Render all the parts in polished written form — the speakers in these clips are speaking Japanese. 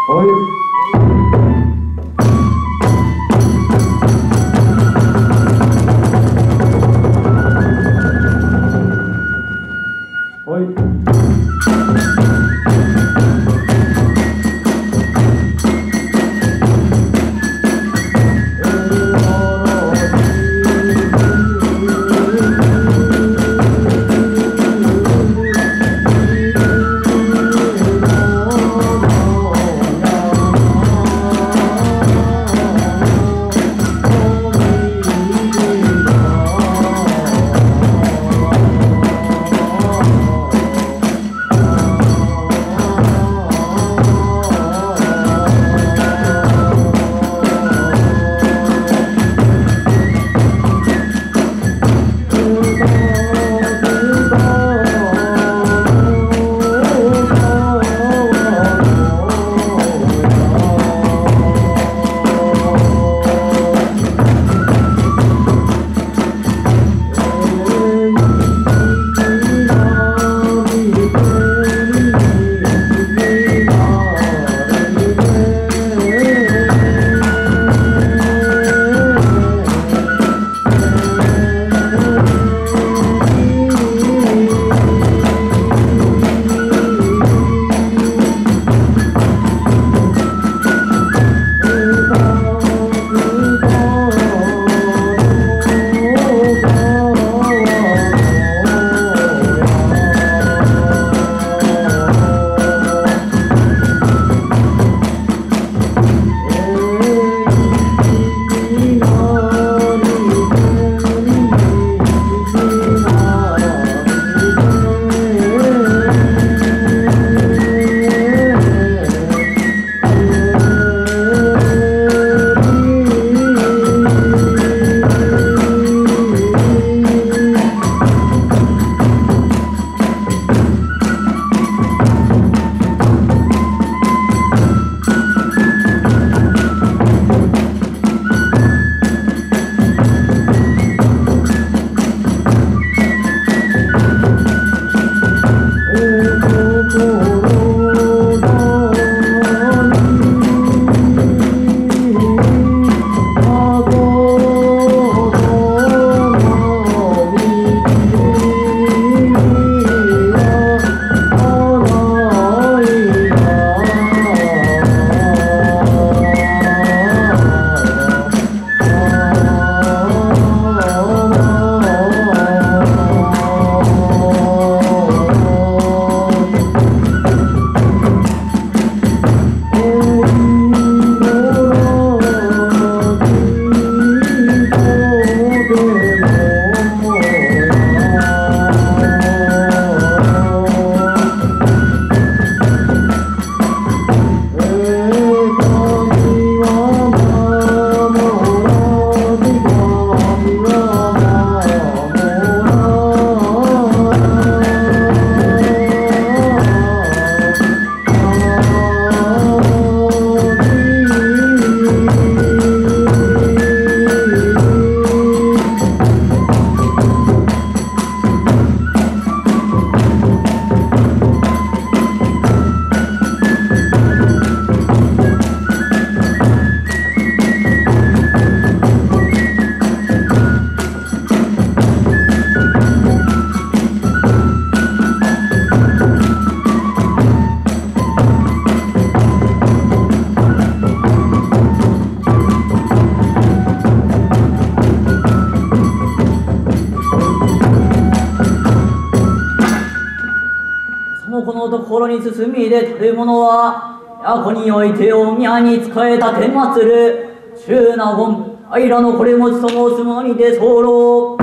心に進みでたる者は都においてお宮に仕えたてまつる中納言平のこれ持ちと申す者にて候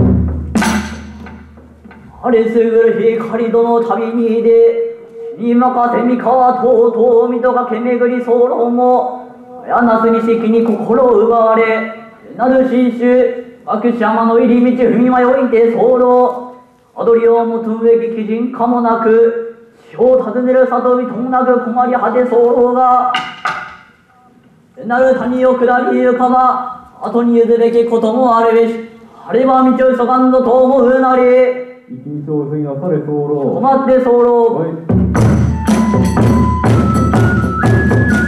あれすぐる光殿旅にでに任せ三河とうとう水戸がけめぐり候もやなすにしきに心を奪われなる新種悪者山の入り道踏み迷いて候踊りをもつ上激人かもなく地方訪ねる里見ともなく困り果て候がなる谷を下りゆかば後に譲るべきこともあるべしあれば道を急がんぞと思うなり一日を過ぎなされ候困って候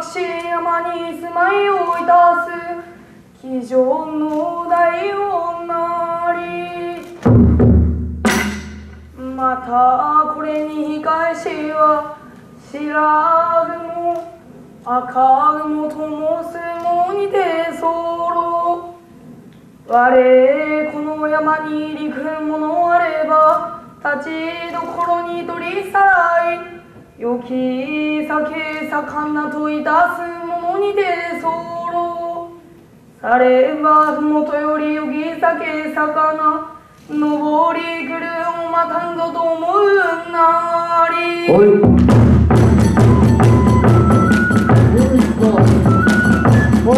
し山に住まいをいたす騎乗の大女りまたこれに控えしは知らずも赤雲と申すものにて候我この山に陸るものあれば立ちどころに取りさらい良き酒魚といたすものにて候さればふもとより良き酒魚登り来るおまたんぞと思うなりおいおい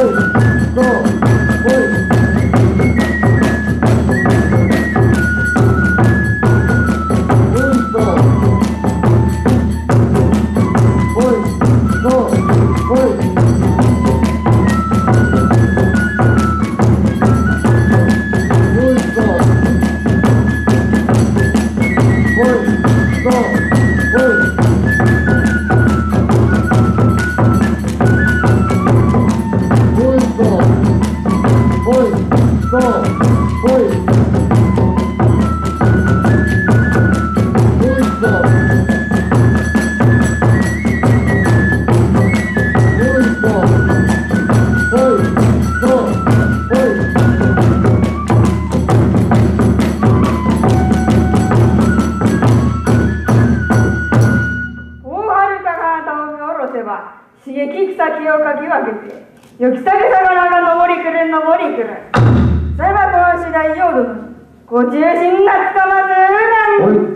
刺激草木をかき分けて良き酒魚が登り来る登り来るさればこの次第ようどのご中心がつかまずなん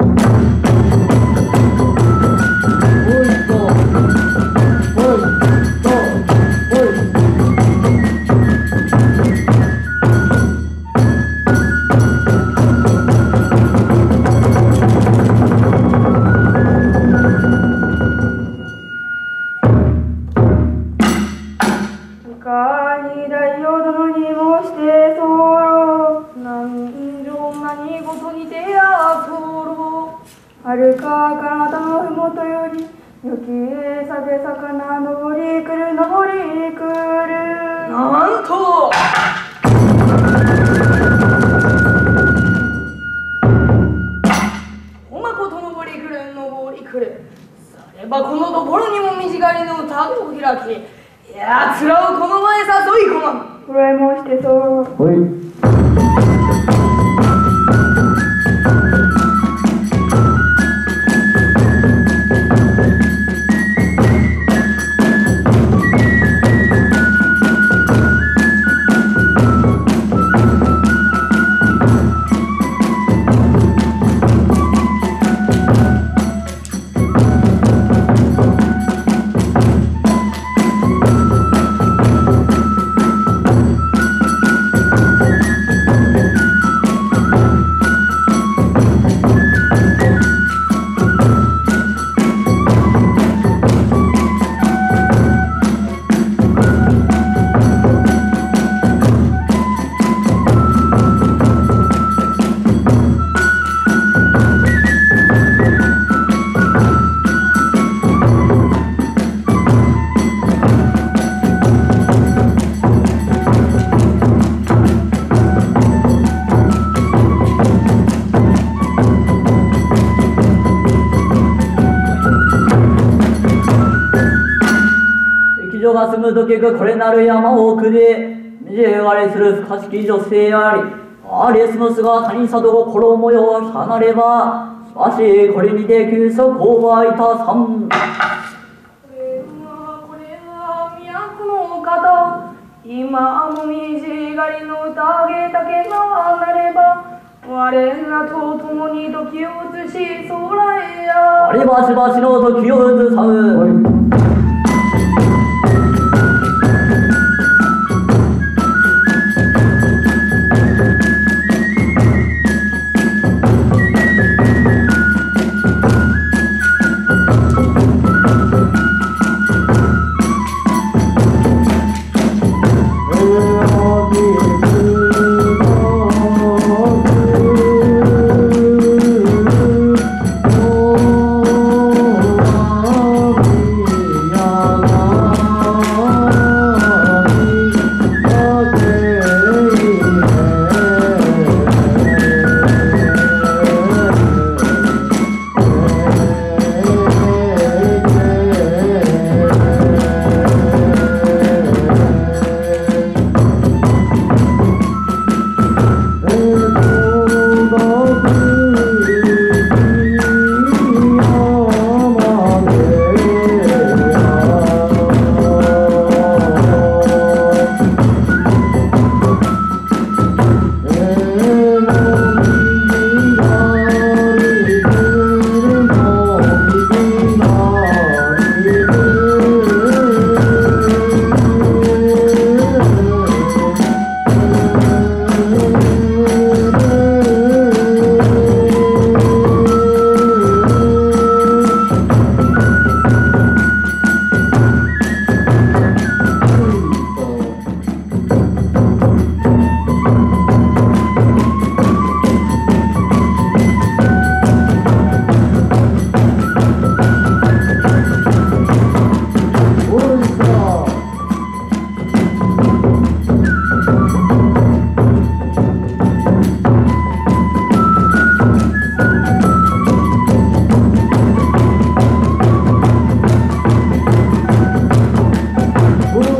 に大王殿にもして候何情何事にてや候はるか彼方のふもとより良き酒魚登り来る登り来るなんとおまこと登り来る登り来るさればこのところにも短りの歌を開きやつらをこの前誘い込まんこれもしてそうおいが住むときくこれなる山奥で交われする不可思議女性ありあれすの姿にさど心模様は離ればしかしこれにて休息をはいたさんこれは都の方今もみじがりの宴だけがなれば我らと共に時を移し空へやあればしばしの時を移さむ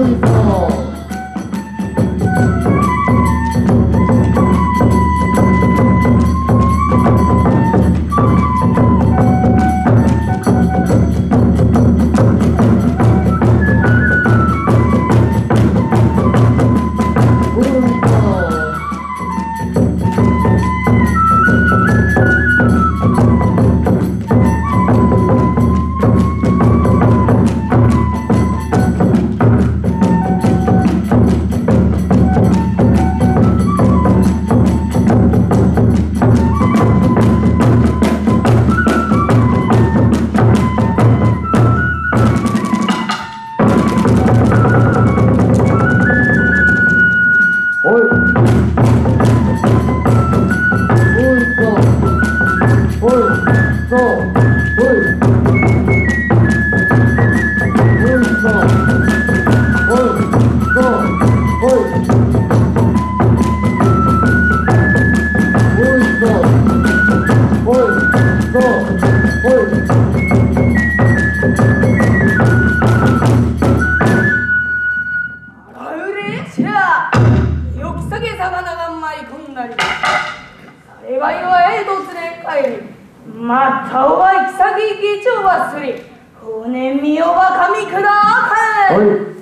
またおはきさぎ議長はすり骨身をばかみくだかれ。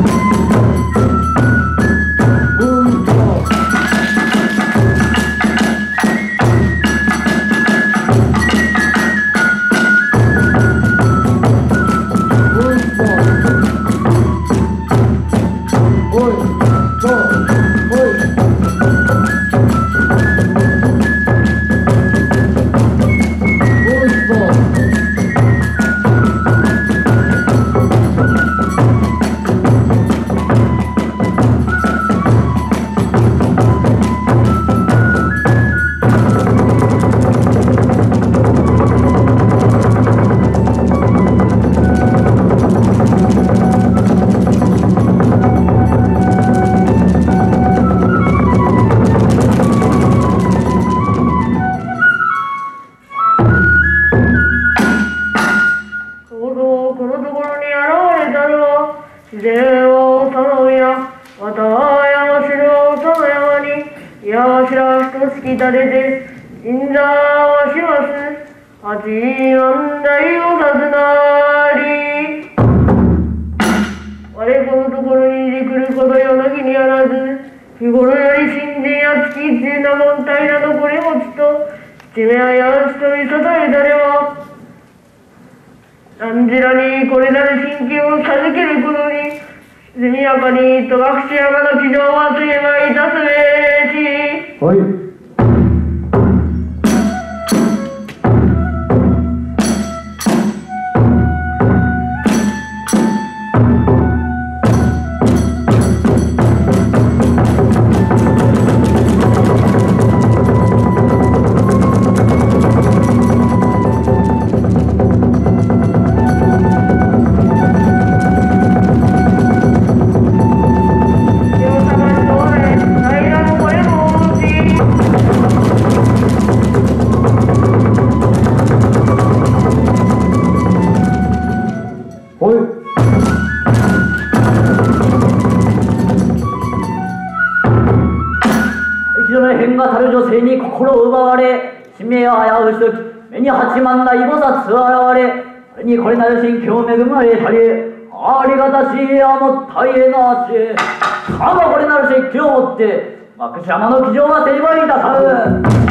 心を奪われ、使命を危うしとき、目に八万大菩薩現れ、それにこれなる心境恵まれたり、ありがたしやもったいなし、かもこれなる説教をもって、幕山の騎乗は成敗いたさる。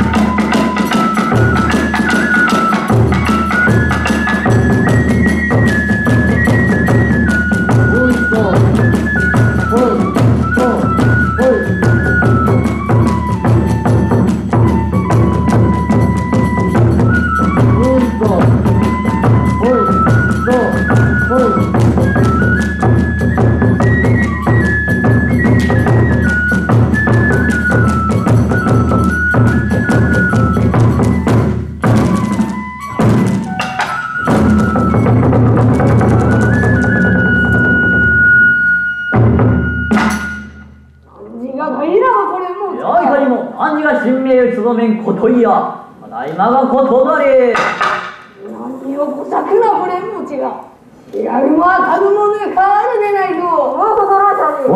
こといや、ただいまがことなり。 何をこさくなこれんもちが。 やるは食べ物で変わるでないぞ。 お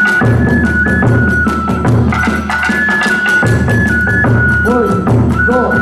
い。Go!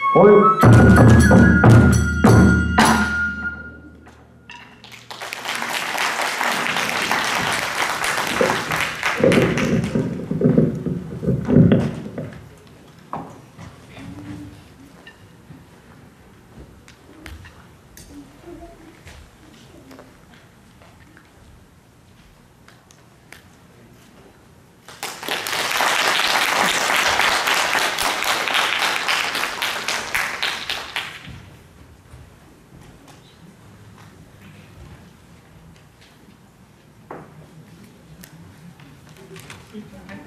い